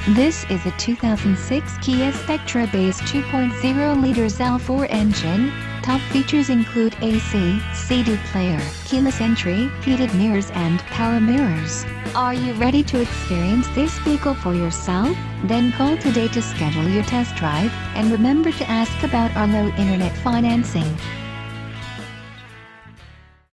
This is a 2006 Kia Spectra base 2.0-liter L4 engine. Top features include AC, CD player, keyless entry, heated mirrors and power mirrors. Are you ready to experience this vehicle for yourself? Then call today to schedule your test drive, and remember to ask about our low internet financing.